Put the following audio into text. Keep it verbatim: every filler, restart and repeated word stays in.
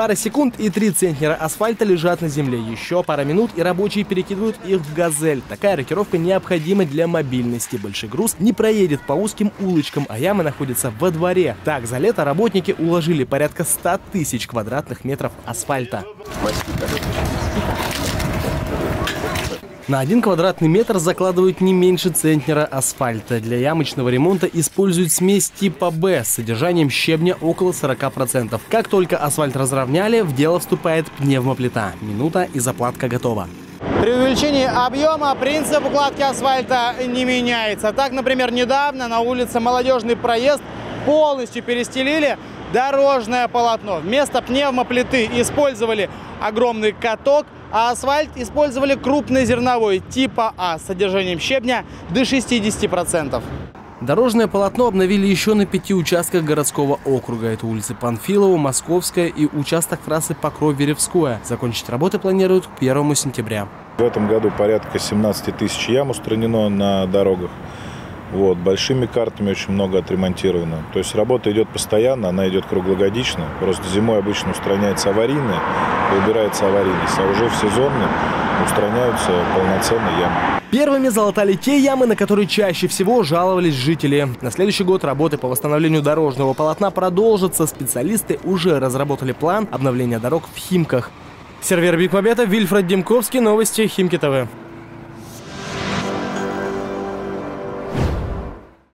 Пара секунд и три центнера асфальта лежат на земле. Еще пара минут и рабочие перекидывают их в «Газель». Такая рокировка необходима для мобильности. Большой груз не проедет по узким улочкам, а ямы находятся во дворе. Так, за лето работники уложили порядка ста тысяч квадратных метров асфальта. На один квадратный метр закладывают не меньше центнера асфальта. Для ямочного ремонта используют смесь типа Б с содержанием щебня около сорока процентов. Как только асфальт разровняли, в дело вступает пневмоплита. Минута и заплатка готова. При увеличении объема принцип укладки асфальта не меняется. Так, например, недавно на улице Молодежный проезд полностью перестелили дорожное полотно. Вместо пневмоплиты использовали огромный каток, а асфальт использовали крупнозерновой типа А с содержанием щебня до шестидесяти процентов. Дорожное полотно обновили еще на пяти участках городского округа. Это улицы Панфилова, Московская и участок трассы Покров-Веревское. Закончить работы планируют к первому сентября. В этом году порядка семнадцати тысяч ям устранено на дорогах. Вот, большими картами очень много отремонтировано. То есть работа идет постоянно, она идет круглогодично. Просто зимой обычно устраняется аварийная, убирается аварийность, а уже в сезонные устраняются полноценные ямы. Первыми залатали те ямы, на которые чаще всего жаловались жители. На следующий год работы по восстановлению дорожного полотна продолжатся. Специалисты уже разработали план обновления дорог в Химках. Сервер Бигмобета, Вильфред Демковский, новости Химки ТВ.